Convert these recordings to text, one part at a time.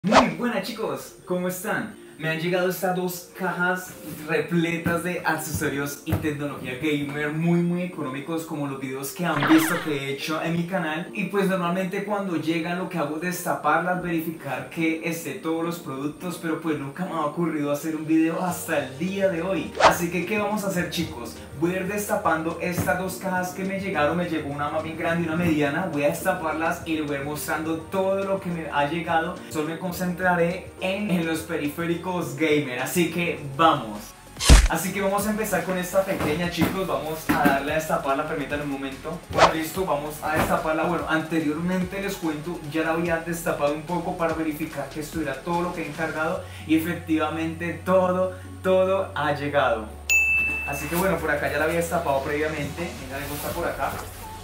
Muy buenas chicos, ¿cómo están? Me han llegado estas dos cajas repletas de accesorios y tecnología gamer muy económicos, como los videos que han visto que he hecho en mi canal. Y pues normalmente cuando llegan lo que hago es destaparlas, verificar que esté todos los productos, pero pues nunca me ha ocurrido hacer un video hasta el día de hoy. Así que ¿qué vamos a hacer, chicos? Voy a ir destapando estas dos cajas que me llegaron. Me llegó una más bien grande y una mediana. Voy a destaparlas y les voy a ir mostrando todo lo que me ha llegado. Solo me concentraré en los periféricos gamer, así que vamos. Así que vamos a empezar con esta pequeña, chicos. Vamos a darle a destaparla, permítanme un momento. Bueno, listo, vamos a destaparla. Bueno, anteriormente les cuento, ya la había destapado un poco para verificar que estuviera todo lo que he encargado. Y efectivamente todo ha llegado. Así que bueno, por acá ya la había destapado previamente. Mira, le gusta por acá.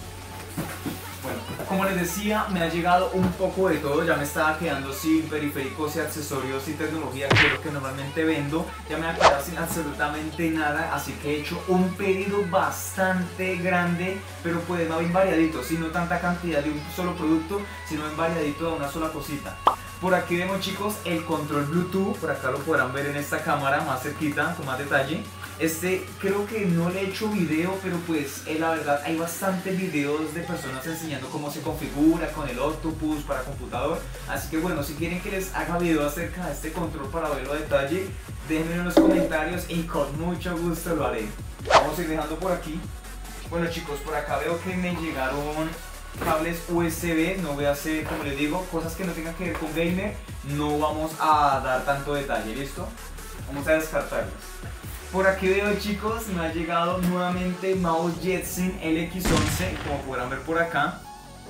Bueno, como les decía, me ha llegado un poco de todo. Ya me estaba quedando sin periféricos y accesorios y tecnología, que es lo que normalmente vendo. Ya me ha quedado sin absolutamente nada, así que he hecho un pedido bastante grande, pero pues más bien variadito, si no tanta cantidad de un solo producto, sino en variadito de una sola cosita. Por aquí vemos, chicos, el control Bluetooth. Por acá lo podrán ver en esta cámara más cerquita, con más detalle. Creo que no le he hecho video, pero pues la verdad hay bastantes videos de personas enseñando cómo se configura con el Octopus para computador. Así que bueno, si quieren que les haga video acerca de este control para verlo a detalle, déjenme en los comentarios y con mucho gusto lo haré. Vamos a ir dejando por aquí. Bueno, chicos, por acá veo que me llegaron cables USB. No voy a hacer, como les digo, cosas que no tengan que ver con gamer. No vamos a dar tanto detalle, ¿listo? Vamos a descartarlos. Por aquí veo, chicos, me ha llegado nuevamente mouse Jetson LX11, como podrán ver por acá.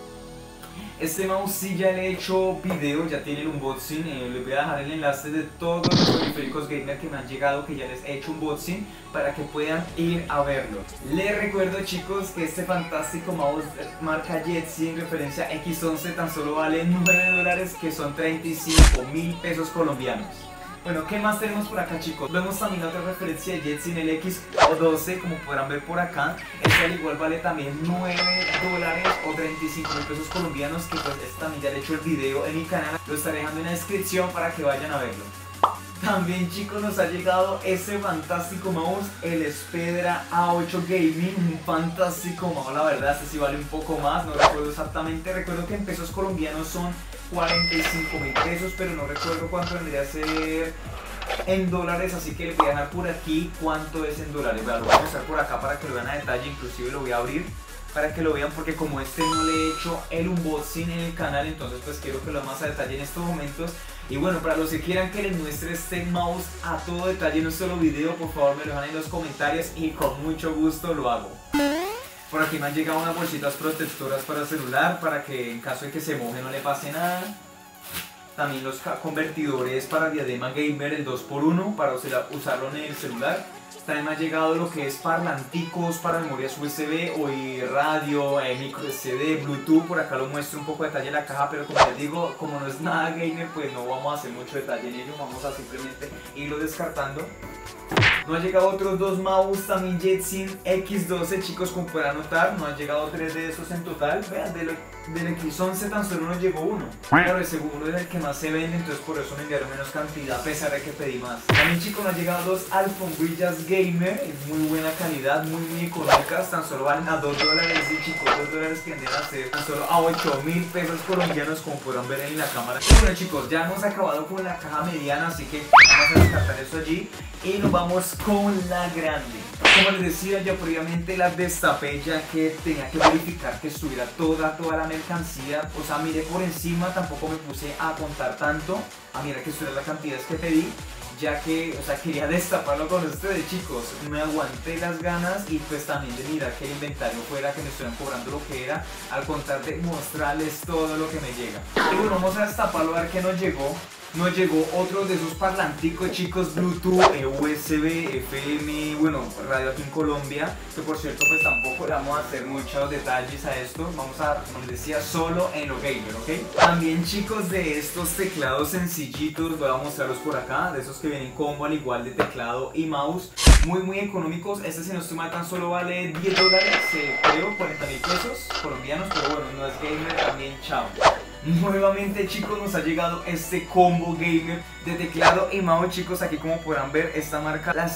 Este mouse sí ya le he hecho video, ya tiene el unboxing. Les voy a dejar el enlace de todos los periféricos gamer que me han llegado, que ya les he hecho unboxing, para que puedan ir a verlo. Les recuerdo, chicos, que este fantástico mouse marca Jetson referencia X11 tan solo vale $9, que son 35.000 pesos colombianos. Bueno, ¿qué más tenemos por acá, chicos? Vemos también otra referencia de Jetson el X12, como podrán ver por acá. Este al igual vale también $9 o 35.000 pesos colombianos, que pues este también ya le he hecho el video en mi canal. Lo estaré dejando en la descripción para que vayan a verlo. También, chicos, nos ha llegado ese fantástico mouse, el Spedra A8 Gaming. Un fantástico mouse, la verdad. Este sí vale un poco más, no recuerdo exactamente. Recuerdo que en pesos colombianos son 45.000 pesos, pero no recuerdo cuánto vendría a ser en dólares, así que les voy a dejar por aquí cuánto es en dólares. Lo voy a mostrar por acá para que lo vean a detalle, inclusive lo voy a abrir para que lo vean, porque como este no le he hecho el unboxing en el canal, entonces pues quiero que lo vean más a detalle en estos momentos. Y bueno, para los que quieran que les muestre este mouse a todo detalle en un solo video, por favor me lo dejan en los comentarios y con mucho gusto lo hago. Por aquí me han llegado unas bolsitas protectoras para celular, para que en caso de que se moje no le pase nada. También los convertidores para diadema gamer, el 2x1, para usarlo en el celular. También me ha llegado lo que es parlanticos para memorias USB, o radio, micro SD, Bluetooth. Por acá lo muestro un poco de detalle en la caja, pero como les digo, como no es nada gamer, pues no vamos a hacer mucho detalle en ello. Vamos a simplemente irlo descartando. Nos han llegado otros dos mouse también Jetson X12, chicos, como podrán notar. Nos han llegado 3 de esos en total. Vean, del X11 tan solo nos llegó uno. Claro, el segundo es el que más se vende, entonces por eso me enviaron menos cantidad, a pesar de que pedí más. También, chicos, nos han llegado dos alfombrillas gamer, en muy buena calidad, muy económicas. Tan solo valen a $2, y chicos, $2 que vendrían a ser tan solo a 8.000 pesos colombianos, como podrán ver en la cámara. Y bueno, chicos, ya hemos acabado con la caja mediana, así que vamos a descartar eso allí y nos vamos con la grande. Como les decía, yo previamente las destapé, ya que tenía que verificar que estuviera toda la mercancía. O sea, miré por encima, tampoco me puse a contar tanto, a mirar que estuviera las cantidades que pedí, ya que, o sea, quería destaparlo con ustedes, chicos. Me aguanté las ganas y pues también de mirar que el inventario fuera, que me estuvieran cobrando lo que era, al contar de mostrarles todo lo que me llega. Y bueno, vamos a destaparlo a ver qué nos llegó. Nos llegó otro de esos parlanticos, chicos, Bluetooth, USB, FM, bueno, radio aquí en Colombia, que por cierto pues tampoco le vamos a hacer muchos detalles a esto. Vamos a, como les decía, solo en lo gamer, ¿ok? También, chicos, de estos teclados sencillitos, voy a mostrarlos por acá, de esos que vienen combo al igual de teclado y mouse, muy económicos. Este, si no estoy mal, tan solo vale $10, creo, 40.000 pesos colombianos, pero bueno, no es gamer, también chao. Nuevamente chicos nos ha llegado este combo gamer de teclado y mouse chicos. Aquí como podrán ver esta marca la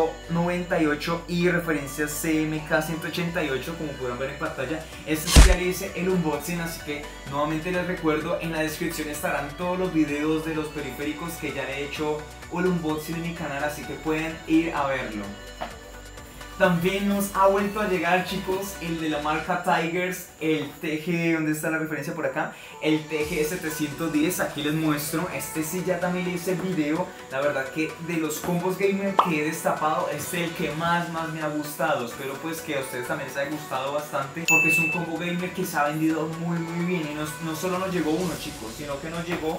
198 y referencia CMK 188 como podrán ver en pantalla. Este sí ya le hice el unboxing, así que nuevamente les recuerdo, en la descripción estarán todos los videos de los periféricos que ya le he hecho el unboxing en mi canal, así que pueden ir a verlo. También nos ha vuelto a llegar chicos el de la marca Tigers, el TG, ¿dónde está la referencia por acá? El TG 710, aquí les muestro. Este sí ya también le hice video. La verdad que de los combos gamer que he destapado, este es el que más me ha gustado. Espero pues que a ustedes también les haya gustado bastante, porque es un combo gamer que se ha vendido muy bien. Y no solo nos llegó uno chicos, sino que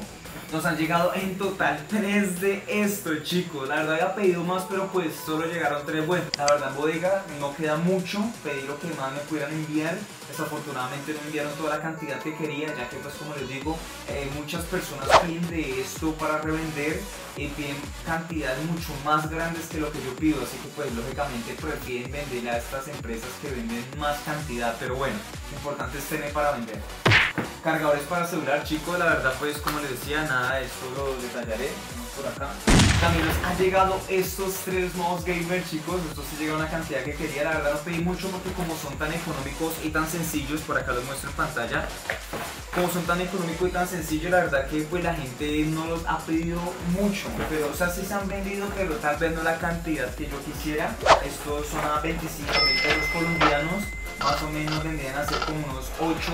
nos han llegado en total 3 de estos chicos. La verdad había pedido más, pero pues solo llegaron 3. Bueno, la verdad en bodega no queda mucho. Pedí lo que más me pudieran enviar. Desafortunadamente no enviaron toda la cantidad que quería, ya que pues como les digo, muchas personas piden de esto para revender y piden cantidades mucho más grandes que lo que yo pido. Así que pues lógicamente prefieren venderle a estas empresas que venden más cantidad. Pero bueno, lo importante es tener para vender. Cargadores para celular chicos, la verdad pues como les decía, nada de esto lo detallaré, vamos por acá. También nos han llegado estos 3 mouse gamer chicos, estos sí llega una cantidad que quería. La verdad no pedí mucho porque como son tan económicos y tan sencillos, por acá los muestro en pantalla. Como son tan económicos y tan sencillos, la verdad que pues la gente no los ha pedido mucho. Pero o sea, sí se han vendido, pero tal vez no la cantidad que yo quisiera. Estos son a 25.000 pesos colombianos. Más o menos vendrían a ser como unos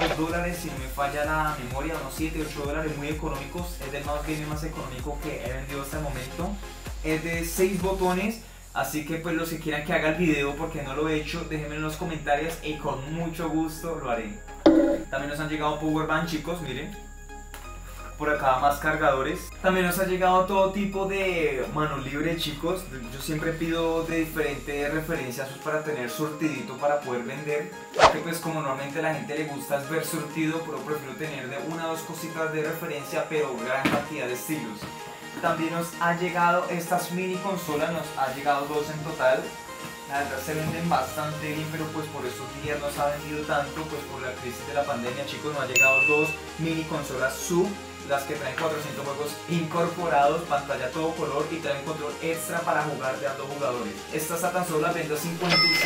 $8 si no me falla la memoria, unos $7-8, muy económicos. Es el mouse gamer más económico que he vendido hasta el momento. Es de 6 botones, así que pues los que quieran que haga el video porque no lo he hecho, déjenme en los comentarios y con mucho gusto lo haré. También nos han llegado power bank chicos, miren. Por acá más cargadores. También nos ha llegado todo tipo de mano libre chicos. Yo siempre pido de diferentes referencias para tener surtidito para poder vender, porque pues como normalmente a la gente le gusta es ver surtido, pero prefiero tener de 1 o 2 cositas de referencia, pero gran cantidad de estilos. También nos ha llegado estas mini consolas, nos ha llegado 2 en total. La verdad se venden bastante bien, pero pues por estos días no se ha vendido tanto, pues por la crisis de la pandemia chicos. Nos ha llegado 2 mini consolas sub, las que traen 400 juegos incorporados, pantalla todo color y traen control extra para jugar de a 2 jugadores. Estas a tan solo las vendo a 55.000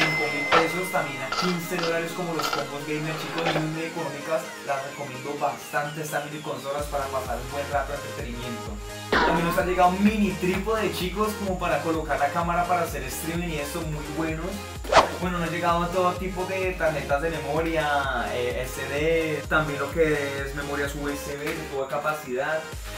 pesos, también a $15 como los combos gamer chicos, muy económicas. Las recomiendo bastante estas mini consolas para pasar un buen rato de entretenimiento. También nos ha llegado un mini trípode chicos, como para colocar la cámara para hacer streaming y esto, muy buenos. Bueno, nos ha llegado todo tipo de tarjetas de memoria, SD, también lo que es memorias USB de toda capacidad.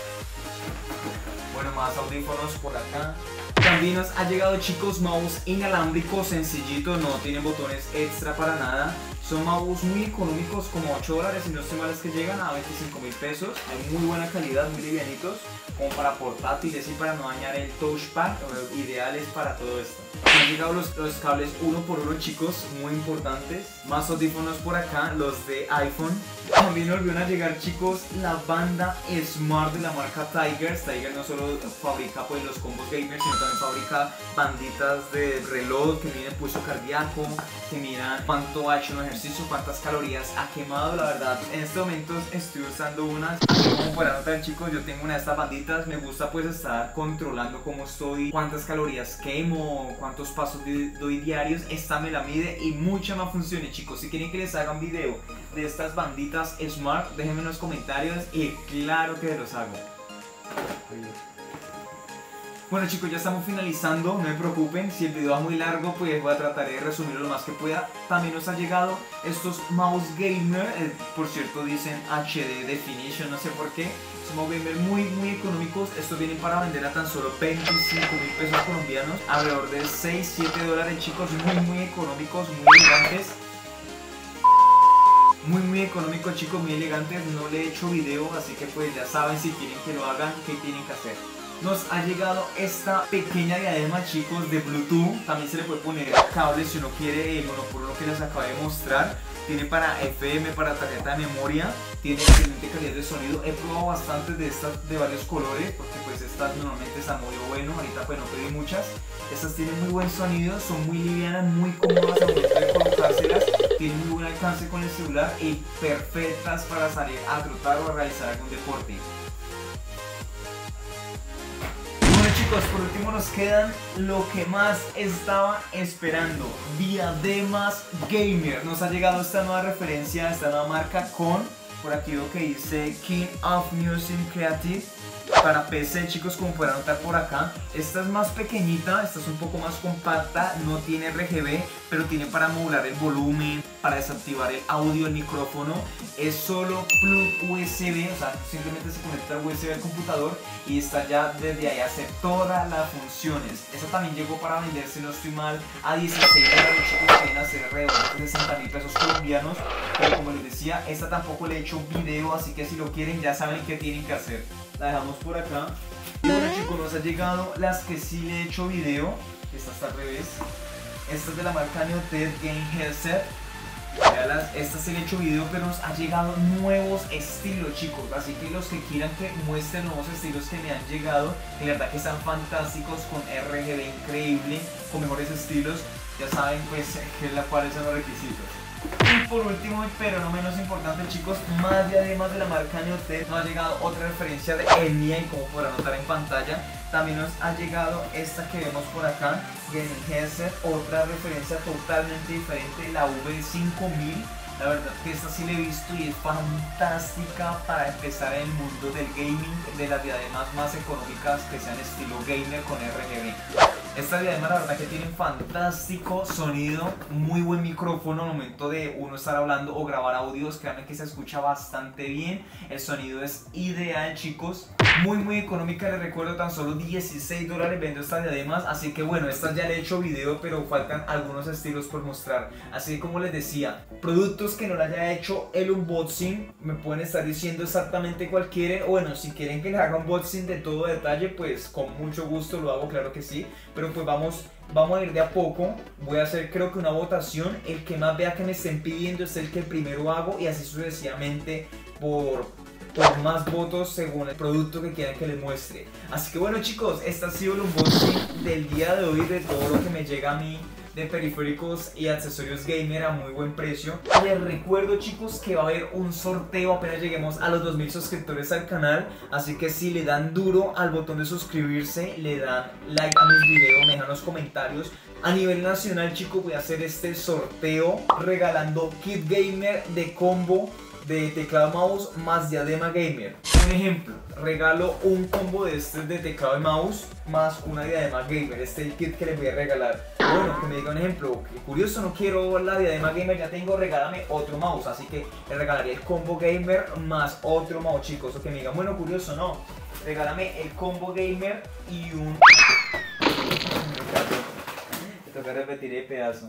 Bueno, más audífonos por acá. También nos ha llegado chicos mouse inalámbricos sencillitos, no tienen botones extra para nada. Son mouse muy económicos, como $8 y no estoy mal, es que llegan a 25.000 pesos. Hay muy buena calidad, muy livianitos, como para portátiles y para no dañar el touchpad, ideales para todo esto. Han llegado los cables 1x1 chicos, muy importantes. Más audífonos por acá, los de iPhone. También volvieron a llegar chicos la banda Smart de la marca Tigers. Tigers no solo fabrica pues los combos gamers, sino también fabrica banditas de reloj que miden pulso cardíaco, que miran cuánto ha hecho un ejercicio, cuántas calorías ha quemado. La verdad en este momento estoy usando unas, como podrán notar chicos, yo tengo una de estas banditas. Me gusta pues estar controlando cómo estoy, cuántas calorías quemo, cuántos pasos doy diarios. Esta me la mide y mucha más funciones chicos. Si quieren que les haga un video de estas banditas Smart, déjenme en los comentarios y claro que los hago. Bueno chicos, ya estamos finalizando, no me preocupen, si el video va muy largo pues voy a tratar de resumirlo lo más que pueda. También nos ha llegado estos mouse gamer, por cierto dicen HD Definition, no sé por qué. Son mouse gamer muy económicos, estos vienen para vender a tan solo 25.000 pesos colombianos, alrededor de $6-7 chicos, muy económicos, muy elegantes. Muy económicos chicos, muy elegantes. No le he hecho video, así que pues ya saben, si quieren que lo hagan, qué tienen que hacer. nos ha llegado esta pequeña diadema, chicos, de Bluetooth. También se le puede poner cables si uno quiere, el monopolo que les acabé de mostrar. Tiene para FM, para tarjeta de memoria, tiene excelente calidad de sonido. He probado bastantes de estas de varios colores, porque pues estas normalmente están muy bueno, ahorita pues no pedí muchas. Estas tienen muy buen sonido, son muy livianas, muy cómodas al momento de colocárselas, tienen muy buen alcance con el celular y perfectas para salir a trotar o a realizar algún deporte. Chicos, por último nos quedan lo que más estaba esperando, diademas gamer. Nos ha llegado esta nueva referencia, esta nueva marca con, por aquí lo que dice King of Music Creative para PC, chicos, como podrán notar por acá. Esta es más pequeñita, esta es un poco más compacta, no tiene RGB, pero tiene para modular el volumen, para desactivar el audio, el micrófono. Es solo plug USB, o sea, simplemente se conecta al USB al computador y está ya desde ahí a hacer todas las funciones. Esta también llegó para vender, si no estoy mal, a 16 dólares, chicos, pueden hacer alrededor de 60.000 pesos colombianos. Pero como les decía, esta tampoco le he hecho video, así que si lo quieren ya saben qué tienen que hacer. La dejamos por acá. Y bueno, chicos, nos ha llegado las que sí le he hecho video. Esta está al revés. Esta es de la marca Neoted Game Headset. Esta sí le he hecho video, pero nos ha llegado nuevos estilos, chicos. Así que los que quieran que muestren nuevos estilos que me han llegado, de verdad que están fantásticos, con RGB increíble, con mejores estilos. Ya saben pues cuáles son los requisitos. Y por último, pero no menos importante, chicos, más diademas de la marca Neoted. Nos ha llegado otra referencia de EMIA, y como podrán notar en pantalla, también nos ha llegado esta que vemos por acá, Gaming Headset, otra referencia totalmente diferente, la V5000. La verdad que esta sí la he visto y es fantástica para empezar en el mundo del gaming, de las diademas más económicas que sean estilo gamer con RGB. Esta diadema la verdad que tiene fantástico sonido, muy buen micrófono al momento de uno estar hablando o grabar audios. Créanme que se escucha bastante bien, el sonido es ideal, chicos. Muy económica, les recuerdo, tan solo 16 dólares vendo estas diademas. Así que bueno, estas ya le he hecho video, pero faltan algunos estilos por mostrar. Así que como les decía, productos que no le haya hecho el unboxing, me pueden estar diciendo exactamente cuál quieren. O bueno, si quieren que les haga unboxing de todo detalle, pues con mucho gusto lo hago, claro que sí. Pero pues vamos a ir de a poco. Voy a hacer, creo que una votación. El que más vea que me estén pidiendo es el que primero hago, y así sucesivamente por más votos según el producto que quieran que les muestre. Así que bueno, chicos, este ha sido el unboxing del día de hoy, de todo lo que me llega a mí de periféricos y accesorios gamer a muy buen precio. Les recuerdo, chicos, que va a haber un sorteo apenas lleguemos a los 2000 suscriptores al canal. Así que si le dan duro al botón de suscribirse, le dan like a mis videos, me dejan los comentarios. A nivel nacional, chicos, voy a hacer este sorteo regalando kit gamer de combo de teclado mouse más diadema gamer. Un ejemplo, regalo un combo de este de teclado y mouse más una diadema gamer. Este es el kit que les voy a regalar. Bueno, que me diga un ejemplo, que curioso, no quiero la diadema gamer, ya tengo, regálame otro mouse. Así que le regalaría el combo gamer más otro mouse, chicos. O que me digan, bueno, curioso, no, regálame el combo gamer y un... Me toca repetir el pedazo.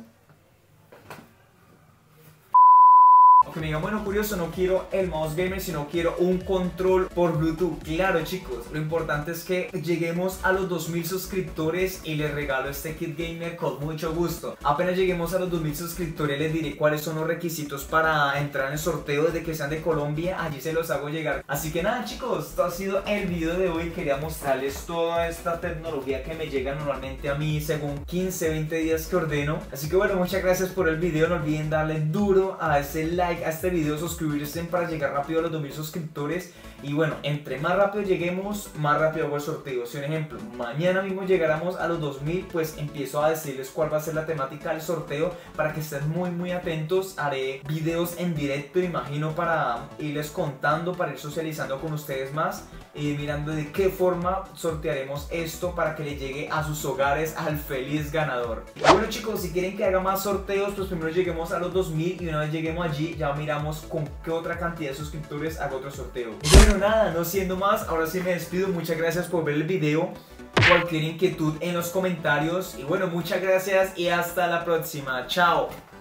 O que me digan, bueno, curioso, no quiero el mouse gamer, sino quiero un control por Bluetooth. Claro, chicos, lo importante es que lleguemos a los 2000 suscriptores y les regalo este kit gamer con mucho gusto. Apenas lleguemos a los 2000 suscriptores les diré cuáles son los requisitos para entrar en el sorteo. Desde que sean de Colombia, allí se los hago llegar. Así que nada, chicos, esto ha sido el video de hoy. Quería mostrarles toda esta tecnología que me llega normalmente a mí según 15-20 días que ordeno. Así que bueno, muchas gracias por el video. No olviden darle duro a ese like a este video, suscribirse para llegar rápido a los 2000 suscriptores. Y bueno, entre más rápido lleguemos, más rápido hago el sorteo. Si un ejemplo, mañana mismo llegáramos a los 2000, pues empiezo a decirles cuál va a ser la temática del sorteo para que estén muy atentos. Haré videos en directo, imagino, para irles contando, para ir socializando con ustedes más, mirando de qué forma sortearemos esto para que le llegue a sus hogares al feliz ganador. Y bueno, chicos, si quieren que haga más sorteos, pues primero lleguemos a los 2000 y una vez lleguemos allí ya miramos con qué otra cantidad de suscriptores hago otro sorteo. Y bueno, nada, no siendo más, ahora sí me despido. Muchas gracias por ver el video. Cualquier inquietud en los comentarios. Y bueno, muchas gracias y hasta la próxima. Chao.